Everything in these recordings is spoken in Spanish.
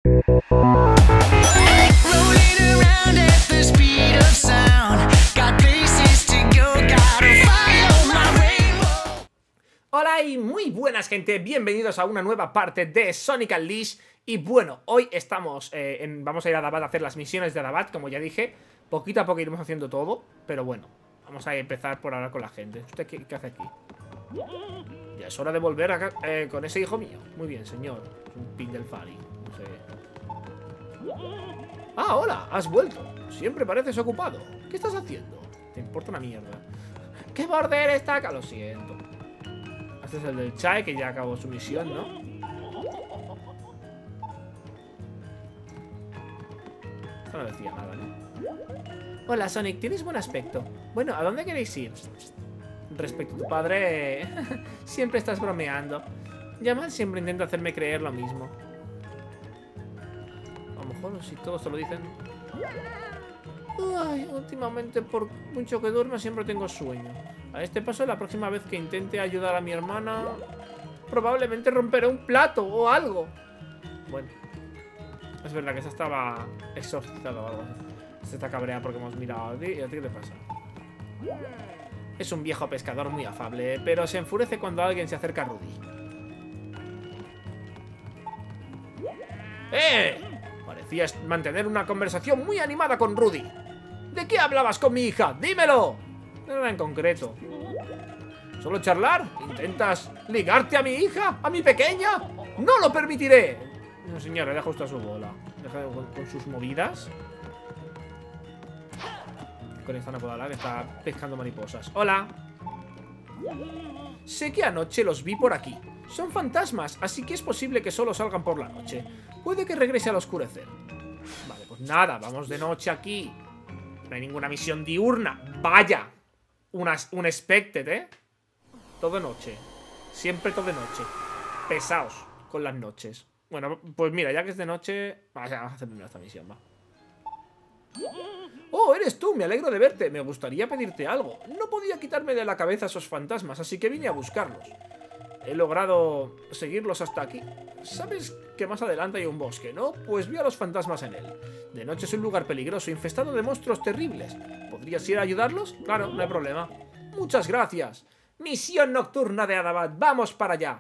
Hola y muy buenas, gente, bienvenidos a una nueva parte de Sonic Unleashed. Y bueno, hoy estamos vamos a ir a Adabat a hacer las misiones de Adabat, como ya dije. Poquito a poco iremos haciendo todo, pero bueno, vamos a empezar por hablar con la gente. ¿Usted qué hace aquí? Ya es hora de volver acá, con ese hijo mío. Muy bien, señor. Un pin del Fari, no sé. Ah, hola, has vuelto. Siempre pareces ocupado. ¿Qué estás haciendo? Te importa una mierda. ¿Qué border está acá? Lo siento. Este es el del Chai, que ya acabó su misión, ¿no? Esto no decía nada, ¿no? Hola, Sonic, tienes buen aspecto. Bueno, ¿a dónde queréis ir? Respecto a tu padre, siempre estás bromeando. Yamal siempre intenta hacerme creer lo mismo. A lo mejor si todos te lo dicen. Ay, últimamente por mucho que duerma siempre tengo sueño. A este paso, la próxima vez que intente ayudar a mi hermana, probablemente romperé un plato o algo. Bueno, es verdad que esa estaba exorcizada o algo así. Se está cabreada porque hemos mirado a ti. ¿Y a ti qué te pasa? Es un viejo pescador muy afable, pero se enfurece cuando alguien se acerca a Rudy. Parecías mantener una conversación muy animada con Rudy. ¿De qué hablabas con mi hija? ¡Dímelo! Nada en concreto. ¿Solo charlar? ¿Intentas ligarte a mi hija? ¿A mi pequeña? ¡No lo permitiré! No, señora, deja justo a su bola. Deja con sus movidas. Con esta no puedo hablar, que está pescando mariposas. ¡Hola! Sé que anoche los vi por aquí. Son fantasmas, así que es posible que solo salgan por la noche. Puede que regrese al oscurecer. Vale, pues nada, vamos de noche aquí. No hay ninguna misión diurna. ¡Vaya! Un expected, ¿eh? Todo de noche. Siempre todo de noche. Pesaos con las noches. Bueno, pues mira, ya que es de noche, vamos a hacer primero esta misión, va. Oh, eres tú, me alegro de verte. Me gustaría pedirte algo. No podía quitarme de la cabeza esos fantasmas, así que vine a buscarlos. He logrado seguirlos hasta aquí. ¿Sabes que más adelante hay un bosque, no? Pues vi a los fantasmas en él. De noche es un lugar peligroso, infestado de monstruos terribles. ¿Podrías ir a ayudarlos? Claro, no hay problema. Muchas gracias. Misión nocturna de Adabat. ¡Vamos para allá!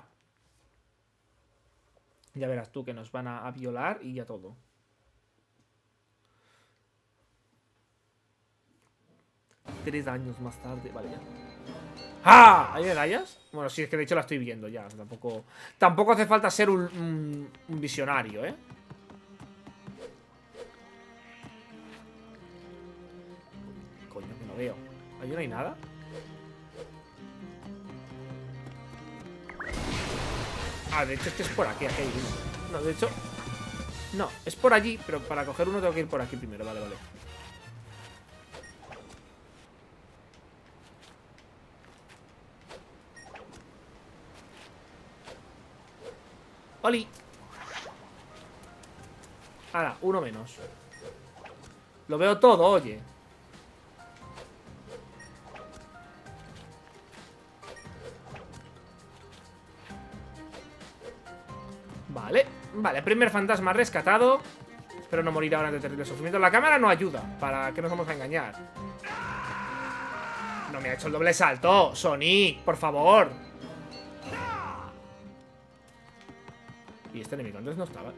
Ya verás tú que nos van a violar y ya todo. Tres años más tarde, vale ya. ¡Ah! ¿Hay medallas? Bueno, sí, es que de hecho la estoy viendo ya. Tampoco hace falta ser un visionario, ¿eh? Coño, que no veo. ¿Ahí no hay nada? Ah, de hecho es que es por aquí, aquí hay uno. No, de hecho... No, es por allí, pero para coger uno tengo que ir por aquí primero. Vale, vale. ¡Oli! Ahora, uno menos. Lo veo todo, oye. Vale, vale, primer fantasma rescatado. Espero no morir ahora de terrible sufrimiento. La cámara no ayuda, para que nos vamos a engañar. No me ha hecho el doble salto, Sonic, por favor. Y este enemigo antes no estaba.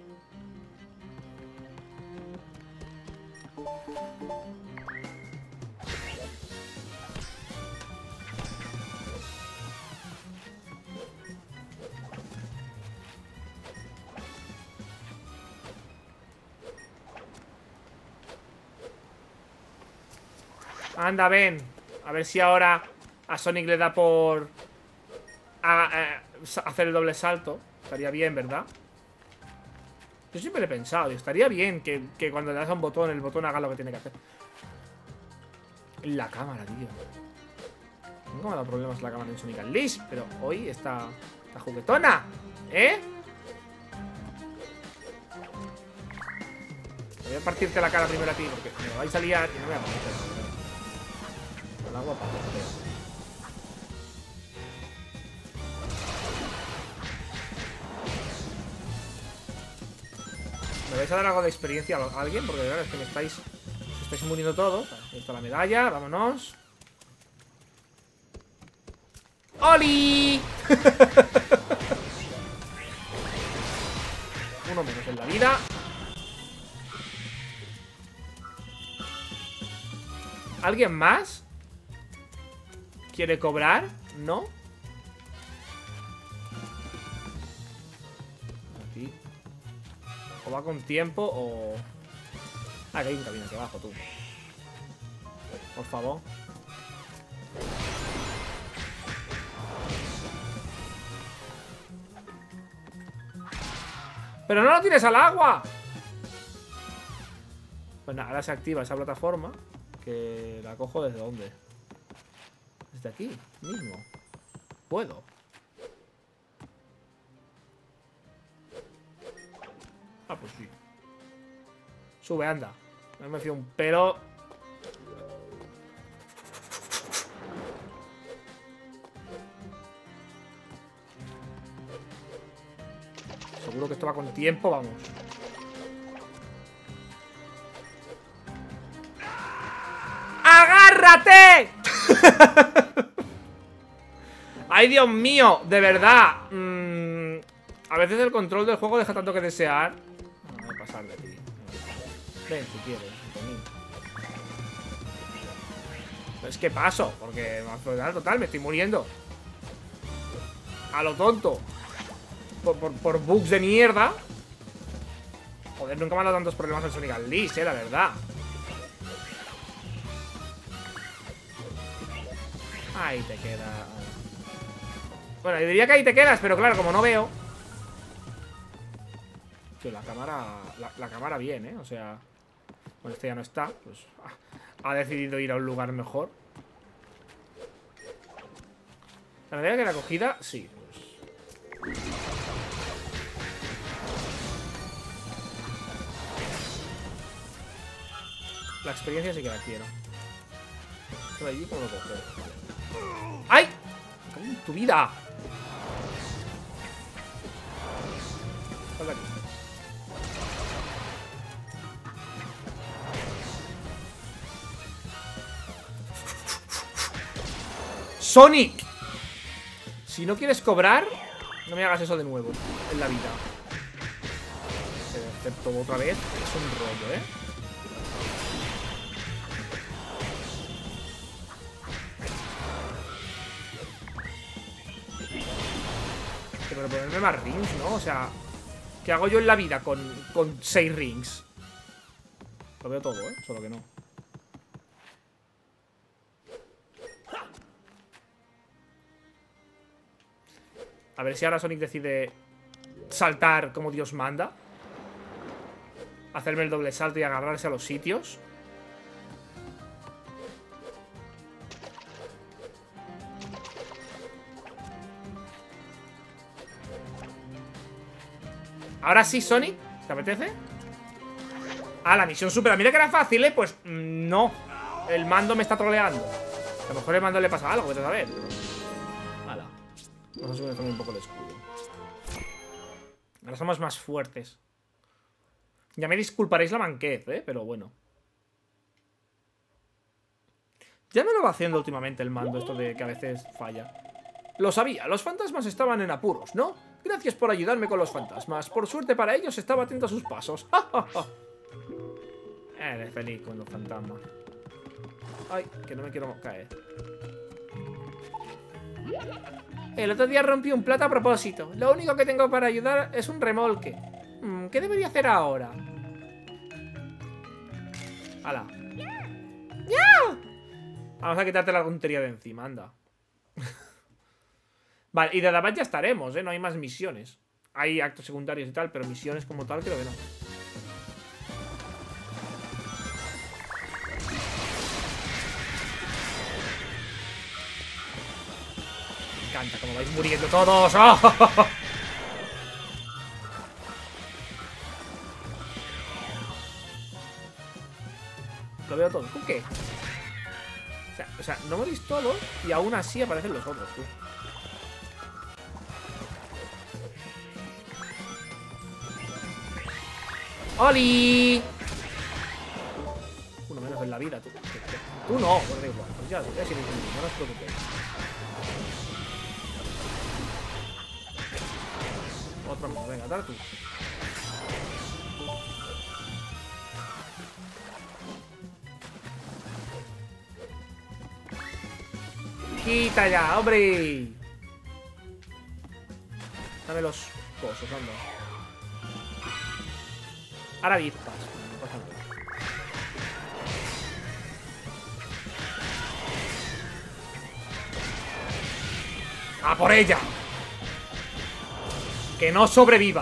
Anda, ven. A ver si ahora a Sonic le da por hacer el doble salto. Estaría bien, ¿verdad? Yo siempre lo he pensado. Estaría bien que cuando le das a un botón, el botón haga lo que tiene que hacer. La cámara, tío. Nunca me ha dado problemas la cámara en Sonic Unleashed, pero hoy está juguetona. ¿Eh? Voy a partirte la cara primero a ti, porque me lo vais a liar y no me voy a aparecer. Con el agua para joder. ¿Me vais a dar algo de experiencia a alguien? Porque claro, es que me estáis muriendo todos. Ahí está la medalla, vámonos. ¡Oli! Uno menos en la vida. ¿Alguien más? ¿Quiere cobrar? ¿No? Aquí. O va con tiempo o... Ah, que hay un camino aquí abajo, tú. Por favor. ¡Pero no lo tires al agua! Pues nada, ahora se activa esa plataforma. Que la cojo desde dónde. Desde aquí mismo. Puedo. Ah, pues sí. Sube, anda. Me he metido un pelo. Seguro que esto va con tiempo, vamos. ¡Agárrate! ¡Ay, Dios mío! De verdad. A veces el control del juego deja tanto que desear. No voy a pasar de ti. Ven, si quieres. Es que paso, porque total, me estoy muriendo. A lo tonto. Por bugs de mierda. Joder, nunca me han dado tantos problemas en Sonic Unleashed, la verdad. Ahí te queda. Bueno, yo diría que ahí te quedas, pero claro, como no veo. Tío, la cámara. La cámara bien, O sea. Bueno, este ya no está. Pues ha decidido ir a un lugar mejor. La medida que la cogida, sí. Pues. La experiencia sí que la quiero. Por allí, ¿cómo lo cojo? ¡Ay! ¡Ay, tu vida! Salta aquí. ¡Sonic! Si no quieres cobrar, no me hagas eso de nuevo en la vida. Excepto otra vez, es un rollo, Pero ponerme más rings, ¿no? O sea, ¿qué hago yo en la vida con 6 rings? Lo veo todo, solo que no. A ver si ahora Sonic decide saltar como Dios manda. Hacerme el doble salto y agarrarse a los sitios. Ahora sí, Sonic, ¿te apetece? Ah, la misión super. Mira que era fácil, Pues no. El mando me está troleando. A lo mejor el mando le pasa algo, vete a saber. Hala. Vamos a subir también un poco el escudo. Ahora somos más fuertes. Ya me disculparéis la manquez, pero bueno. Ya me lo va haciendo últimamente el mando, esto de que a veces falla. Lo sabía, los fantasmas estaban en apuros, ¿no? Gracias por ayudarme con los fantasmas. Por suerte para ellos estaba atento a sus pasos. Eres feliz con los fantasmas. Ay, que no me quiero caer. El otro día rompí un plato a propósito. Lo único que tengo para ayudar es un remolque. ¿Qué debería hacer ahora? ¡Hala! ¡Ya! Vamos a quitarte la tontería de encima, anda. Vale, y de Adabat ya estaremos, No hay más misiones. Hay actos secundarios y tal, pero misiones como tal creo que no. Me encanta como vais muriendo todos. ¡Oh! Lo veo todo. ¿Con qué? O sea, no morís todos y aún así aparecen los otros, tú. ¡Oli! Uno menos en la vida, tú. Tú no, pues da igual. Pues ya si eres no os preocupéis. Otro más, venga, dale tú. ¡Quita ya, hombre! Dame los cosos, anda. Ahora avispas. No pasa nada. ¡A por ella! ¡Que no sobreviva!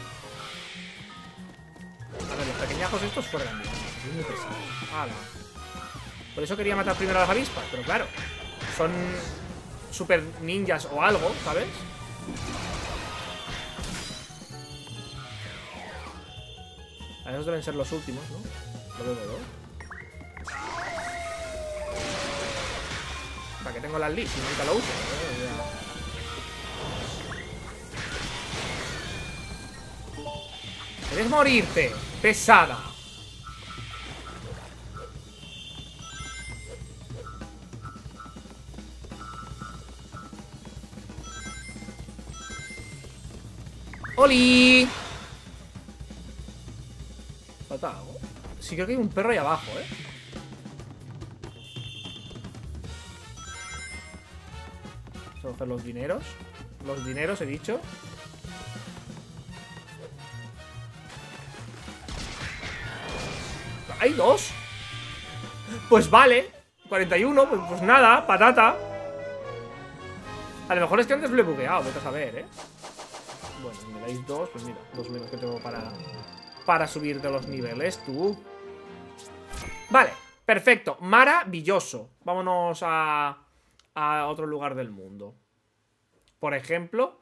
A ver, los pequeñajos estos fuera de mí. Es muy pesado. ¡Hala! Por eso quería matar primero a las avispas, pero claro. Son super ninjas o algo, ¿sabes? A esos deben ser los últimos, ¿no? Lo veo. ¿Para qué tengo las Lee si nunca lo uso? ¿Quieres morirte? Pesada. ¡Oli! ¿Falta algo? Sí, creo que hay un perro ahí abajo, ¿eh? Vamos a coger los dineros. Los dineros, he dicho. ¿Hay dos? Pues vale. 41, pues nada, patata. A lo mejor es que antes lo he bugueado, vete a saber, ¿eh? Bueno, me dais dos, pues mira, dos menos que tengo para subir de los niveles, tú. Vale, perfecto, maravilloso. Vámonos a otro lugar del mundo. Por ejemplo,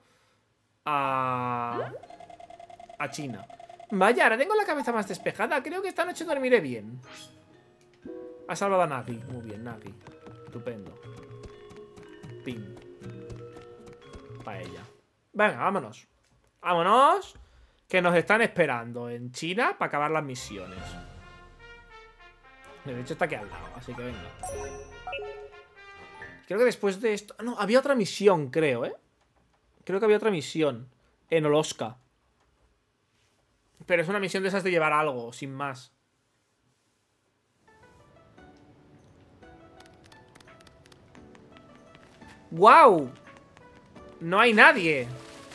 a China. Vaya, ahora tengo la cabeza más despejada. Creo que esta noche dormiré bien. Ha salvado a Nagi. Muy bien, Nagi. Estupendo. Pin. Paella. Venga, vámonos. Vámonos. Que nos están esperando en China para acabar las misiones. De hecho está aquí al lado, así que venga. Creo que después de esto... No, había otra misión, creo, ¿eh? Creo que había otra misión en Oloska. Pero es una misión de esas de llevar algo, sin más. ¡Guau! No hay nadie.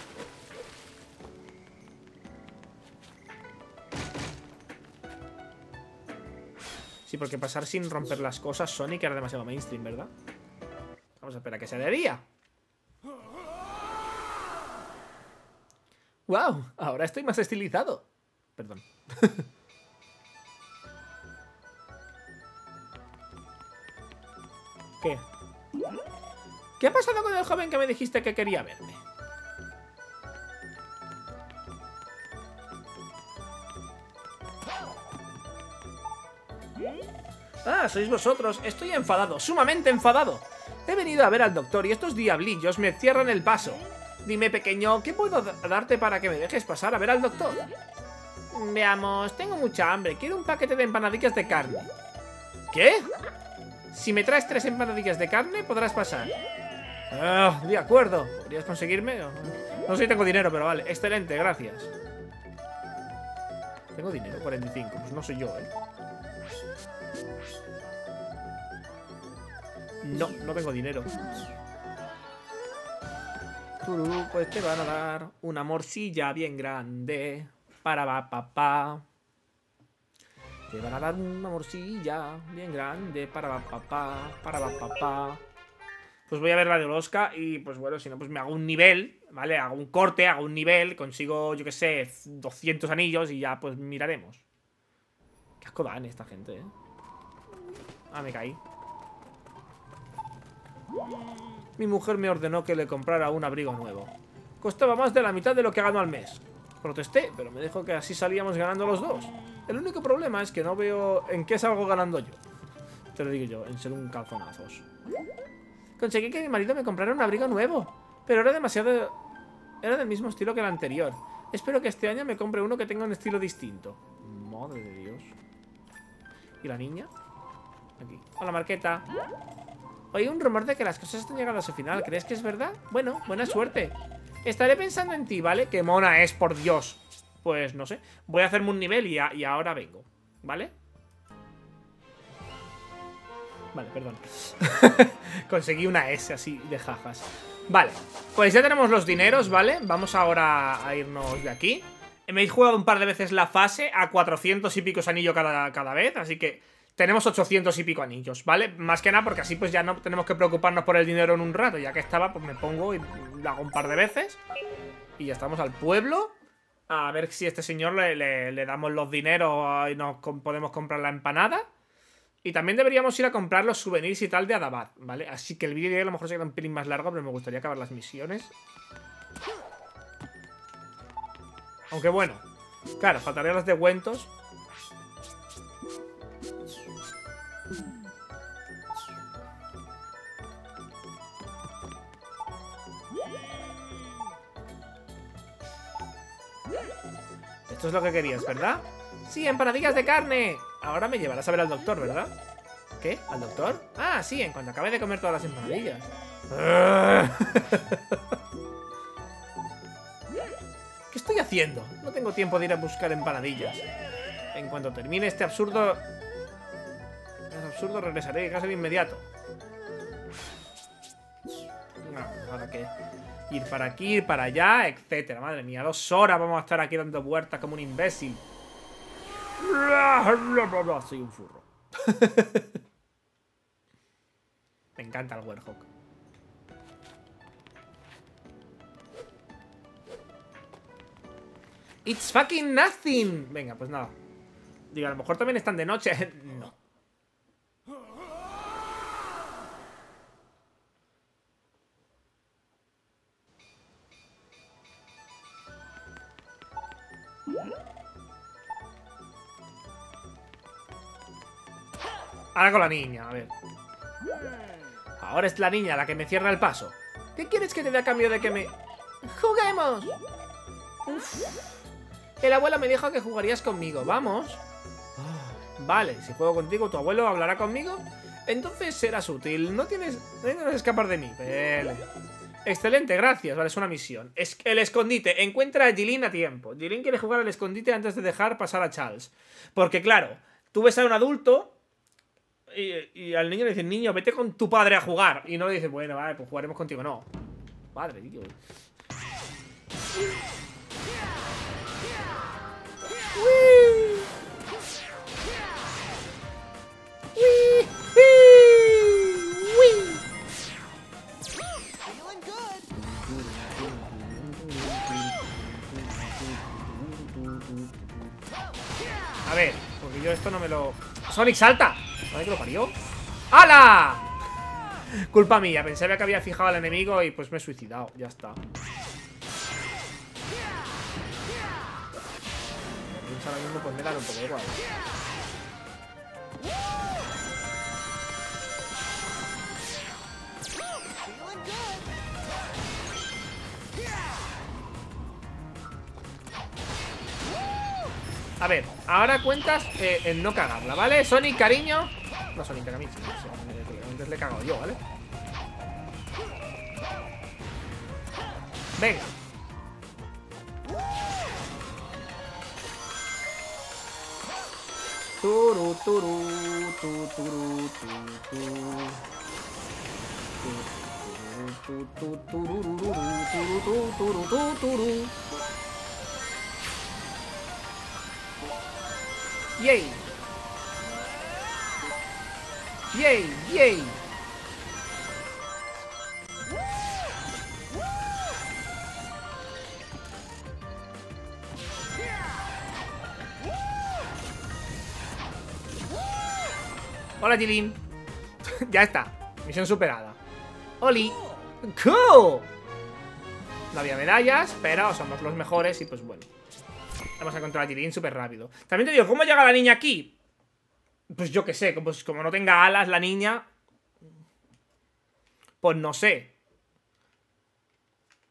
Sí, porque pasar sin romper las cosas, Sonic era demasiado mainstream, ¿verdad? Vamos a esperar a que sea de día. ¡Wow! Ahora estoy más estilizado. Perdón. ¿Qué? ¿Qué ha pasado con el joven que me dijiste que quería verme? Ah, sois vosotros. Estoy enfadado, sumamente enfadado. He venido a ver al doctor y estos diablillos me cierran el paso. Dime, pequeño, ¿qué puedo darte para que me dejes pasar a ver al doctor? Veamos, tengo mucha hambre. Quiero un paquete de empanadillas de carne. ¿Qué? Si me traes 3 empanadillas de carne, podrás pasar. Ah, de acuerdo. ¿Podrías conseguirme? No sé si tengo dinero, pero vale. Excelente, gracias. Tengo dinero, 45. Pues no soy yo, ¿eh? No, no tengo dinero. Pues te van a dar una morcilla bien grande. Para papá. Te van a dar una morcilla bien grande. Para papá. Pues voy a ver la de Oloska. Y pues bueno, si no, pues me hago un nivel. ¿Vale? Hago un corte, hago un nivel. Consigo, yo que sé, 200 anillos. Y ya pues miraremos. Qué asco dan esta gente, ¿eh? Ah, me caí. Mi mujer me ordenó que le comprara un abrigo nuevo. Costaba más de la mitad de lo que gano al mes. Protesté, pero me dijo que así salíamos ganando los dos. El único problema es que no veo en qué salgo ganando yo. Te lo digo yo, en ser un calzonazos. Conseguí que mi marido me comprara un abrigo nuevo, pero era demasiado... Era del mismo estilo que el anterior. Espero que este año me compre uno que tenga un estilo distinto. Madre de Dios. ¿Y la niña? Aquí. Hola, Marqueta. Oye, un rumor de que las cosas están llegando a su final. ¿Crees que es verdad? Bueno, buena suerte. Estaré pensando en ti, ¿vale? Qué mona es, por Dios. Pues no sé. Voy a hacerme un nivel y ahora vengo. ¿Vale? Vale, perdón. Conseguí una S así de jajas. Vale, pues ya tenemos los dineros, ¿vale? Vamos ahora a irnos de aquí. Me he jugado un par de veces la fase a 400 y pico anillos cada vez. Así que tenemos 800 y pico anillos, ¿vale? Más que nada porque así pues ya no tenemos que preocuparnos por el dinero en un rato. Ya que estaba, pues me pongo y lo hago un par de veces. Y ya estamos al pueblo. A ver si a este señor le damos los dineros y nos podemos comprar la empanada. Y también deberíamos ir a comprar los souvenirs y tal de Adabad, ¿vale? Así que el vídeo de hoy a lo mejor se queda un pelín más largo, pero me gustaría acabar las misiones. Aunque bueno, claro, faltarían los descuentos. Esto es lo que querías, ¿verdad? Sí, empanadillas de carne. Ahora me llevarás a ver al doctor, ¿verdad? ¿Qué? ¿Al doctor? Ah, sí, en cuanto acabe de comer todas las empanadillas. ¿Qué estoy haciendo? No tengo tiempo de ir a buscar empanadillas. En cuanto termine este absurdo... regresaré a casa de inmediato. No, ahora que... ir para aquí, ir para allá, etcétera. Madre mía, 2 horas vamos a estar aquí dando vueltas como un imbécil. Soy un furro. Me encanta el Werehog. It's fucking nothing. Venga, pues nada. Digo, a lo mejor también están de noche. No. Ahora con la niña, a ver. Ahora es la niña la que me cierra el paso. ¿Qué quieres que te dé a cambio de que me... ¡Juguemos! Uf. El abuelo me dijo que jugarías conmigo, ¿vamos? Vale, si juego contigo, ¿tu abuelo hablará conmigo? Entonces serás útil, no tienes que escapar de mí. Vale. Excelente, gracias, vale, es una misión. El escondite, encuentra a Jilin a tiempo. Jilin quiere jugar al escondite antes de dejar pasar a Charles. Porque claro, tú ves a un adulto... Y al niño le dicen, niño, vete con tu padre a jugar. Y no le dicen, bueno, vale, pues jugaremos contigo. No. Padre, tío. A ver, porque yo esto no me lo... ¡Sonic, salta! ¿Sabes que lo parió? ¡Hala! Culpa mía, pensaba que había fijado al enemigo y pues me he suicidado. Ya está. Ahora mismo pues me dan un poco igual. A ver, ahora cuentas en no cagarla, ¿vale? Sonic, cariño. No, Sonic, a mí sí, antes le he cagado yo, ¿vale? Venga. Turu, turu, tu, turu, tu, tu. ¡Yay! ¡Yay! ¡Yay! Hola, Jilin. Ya está. Misión superada. ¡Oli! ¡Cool! No había medallas, pero somos los mejores y pues bueno. Vamos a encontrar a Jilin súper rápido. También te digo, ¿cómo llega la niña aquí? Pues yo qué sé, pues como no tenga alas la niña... Pues no sé.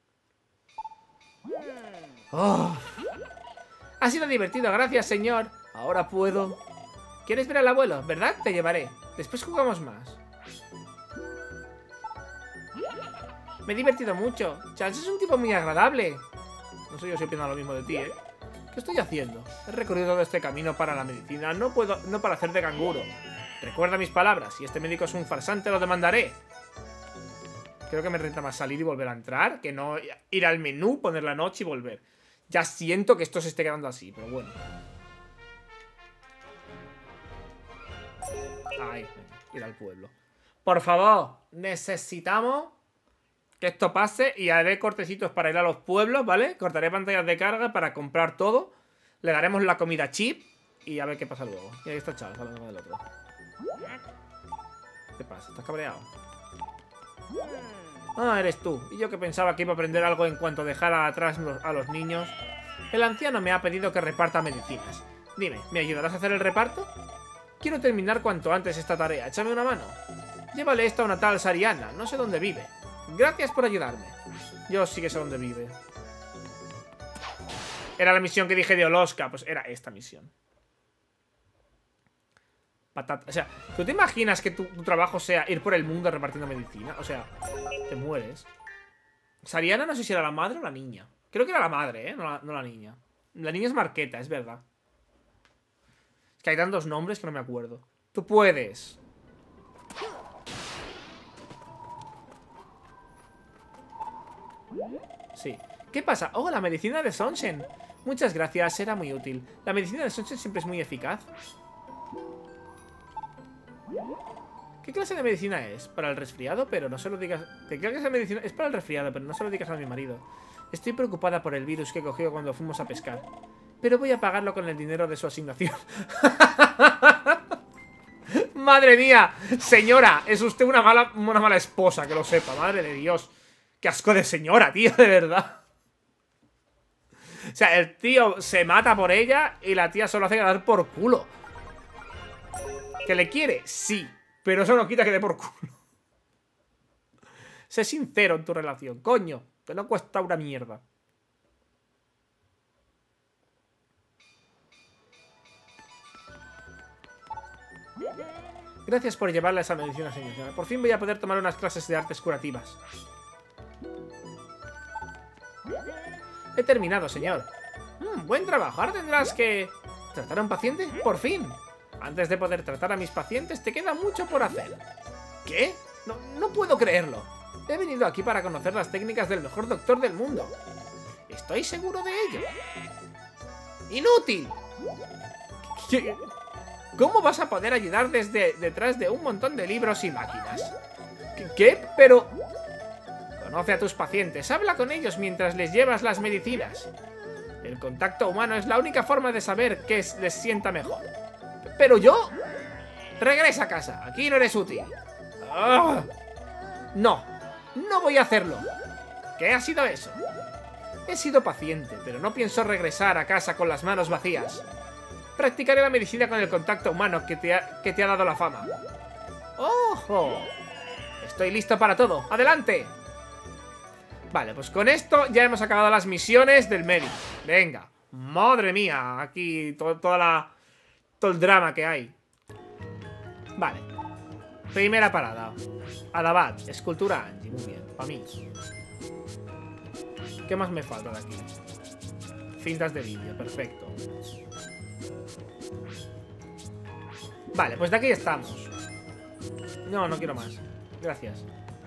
Oh. Ha sido divertido, gracias, señor. Ahora puedo... ¿Quieres ver al abuelo? ¿Verdad? Te llevaré. Después jugamos más. Me he divertido mucho. Charles es un tipo muy agradable. No sé yo si pienso lo mismo de ti, ¿eh? ¿Qué estoy haciendo? He recorrido todo este camino para la medicina. No para hacer de canguro. Recuerda mis palabras. Si este médico es un farsante, lo demandaré. Creo que me renta más salir y volver a entrar que no ir al menú, poner la noche y volver. Ya siento que esto se esté quedando así, pero bueno. Ay, ir al pueblo. Por favor, necesitamos que esto pase y haré cortecitos para ir a los pueblos, ¿vale? Cortaré pantallas de carga para comprar todo. Le daremos la comida chip y a ver qué pasa luego. Y ahí está Charles hablando del otro. ¿Qué pasa? ¿Estás cabreado? Ah, eres tú. Y yo que pensaba que iba a aprender algo en cuanto dejara atrás a los niños. El anciano me ha pedido que reparta medicinas. Dime, ¿me ayudarás a hacer el reparto? Quiero terminar cuanto antes esta tarea. Échame una mano. Llévale esto a una tal Sariana. No sé dónde vive. Gracias por ayudarme. Yo sí que sé dónde vive. Era la misión que dije de Oloska. Pues era esta misión. Patata. O sea, ¿tú te imaginas que tu trabajo sea ir por el mundo repartiendo medicina? O sea, te mueres. Sariana no sé si era la madre o la niña. Creo que era la madre, ¿eh? No la niña. La niña es Marqueta, es verdad. Es que hay tantos nombres que no me acuerdo. Tú puedes. Sí. ¿Qué pasa? Oh, la medicina de Sonshen. Muchas gracias, será muy útil. La medicina de Sonshen siempre es muy eficaz. ¿Qué clase de medicina es? Para el resfriado, pero no se lo digas... ¿Qué clase de medicina? Es para el resfriado, pero no se lo digas a mi marido. Estoy preocupada por el virus que cogió cuando fuimos a pescar. Pero voy a pagarlo con el dinero de su asignación. ¡Madre mía! Señora, es usted una mala esposa, que lo sepa. Madre de Dios. ¡Qué asco de señora, tío! De verdad. O sea, el tío se mata por ella y la tía solo hace dar por culo. ¿Que le quiere? Sí. Pero eso no quita que dé por culo. Sé sincero en tu relación, coño. Que no cuesta una mierda. Gracias por llevarle esa medicina, señora. Por fin voy a poder tomar unas clases de artes curativas. He terminado, señor. Buen trabajo. Ahora tendrás que... ¿tratar a un paciente? ¡Por fin! Antes de poder tratar a mis pacientes, te queda mucho por hacer. ¿Qué? No puedo creerlo. He venido aquí para conocer las técnicas del mejor doctor del mundo. Estoy seguro de ello. ¡Inútil! ¿Qué? ¿Cómo vas a poder ayudar desde detrás de un montón de libros y máquinas? ¿Qué? Pero... conoce a tus pacientes, habla con ellos mientras les llevas las medicinas. El contacto humano es la única forma de saber qué les sienta mejor. ¡Pero yo! Regresa a casa, aquí no eres útil. ¡Ah! No voy a hacerlo. ¿Qué ha sido eso? He sido paciente, pero no pienso regresar a casa con las manos vacías. Practicaré la medicina con el contacto humano que te ha dado la fama. ¡Ojo! Estoy listo para todo. ¡Adelante! Vale, pues con esto ya hemos acabado las misiones del médico. Venga. Madre mía, aquí todo el drama que hay. Vale. Primera parada. Adabat, escultura Angie. Muy bien, para mí. ¿Qué más me falta de aquí? Cintas de vídeo, perfecto. Vale, pues de aquí estamos. No quiero más. Gracias.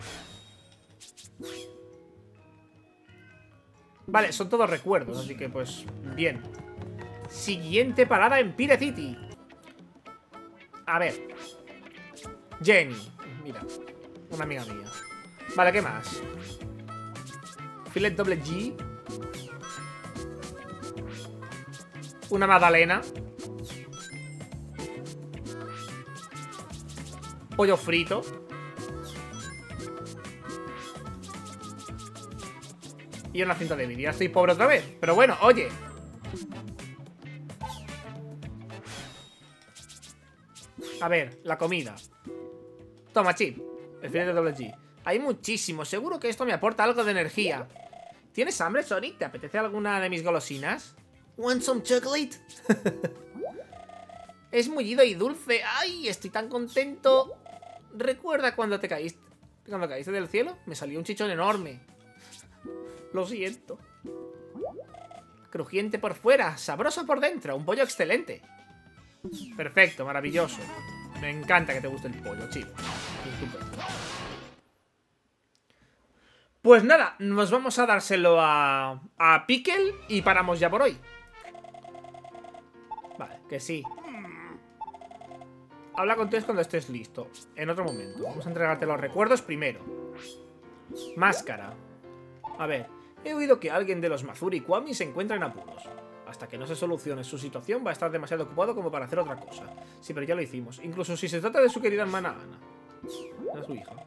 Vale, son todos recuerdos, así que pues bien. Siguiente parada en Pire City. A ver. Jenny. Mira, una amiga mía. Vale, ¿qué más? Filet doble G. Una magdalena. Pollo frito. Y una cinta de vídeo. Ya estoy pobre otra vez. Pero bueno, oye. A ver, la comida. Toma, chip. El filete doble G. Hay muchísimo. Seguro que esto me aporta algo de energía. ¿Tienes hambre, Sonic? ¿Te apetece alguna de mis golosinas? ¿Want some chocolate? Es mullido y dulce. ¡Ay! Estoy tan contento. ¿Recuerda cuando te caíste? Cuando caíste del cielo, me salió un chichón enorme. Lo siento. Crujiente por fuera, sabroso por dentro. Un pollo excelente. Perfecto, maravilloso. Me encanta que te guste el pollo, chico. Estupendo. Pues nada, nos vamos a dárselo a Pickle y paramos ya por hoy. Vale, que sí. Habla con Tess cuando estés listo. En otro momento. Vamos a entregarte los recuerdos primero. Máscara. A ver, he oído que alguien de los Mazuri Kwami se encuentra en apuros. Hasta que no se solucione su situación va a estar demasiado ocupado como para hacer otra cosa. Sí, pero ya lo hicimos. Incluso si se trata de su querida hermana Ana. Era su hija.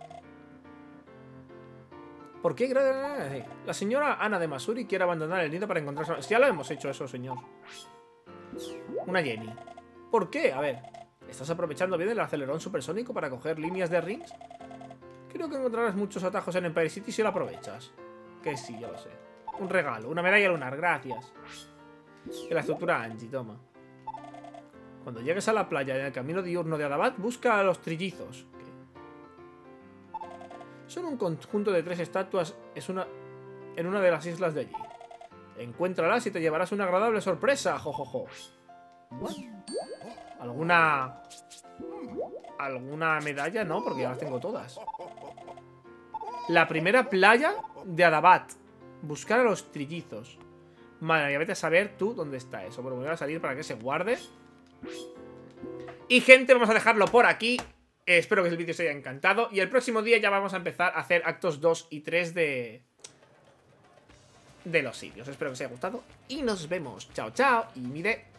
¿Por qué? La señora Ana de Masuri quiere abandonar el nido para encontrarse... Ya lo hemos hecho eso, señor. Una Jenny. ¿Por qué? A ver. ¿Estás aprovechando bien el acelerón supersónico para coger líneas de rings? Creo que encontrarás muchos atajos en Empire City si lo aprovechas. Que sí, ya lo sé. Un regalo, una medalla lunar, gracias. Y la estructura Angie, toma. Cuando llegues a la playa en el camino diurno de Adabat, busca a los trillizos. Son un conjunto de 3 estatuas en una de las islas de allí. Encuéntralas y te llevarás una agradable sorpresa, jojojo. ¿Alguna medalla? No, porque ya las tengo todas. La primera playa de Adabat. Buscar a los trillizos. Madre mía, vete a saber tú dónde está eso. Pero voy a salir para que se guarde. Y gente, vamos a dejarlo por aquí. Espero que el vídeo os haya encantado. Y el próximo día ya vamos a empezar a hacer actos 2 y 3 de los sitios. Espero que os haya gustado. Y nos vemos. Chao, chao. Y mire...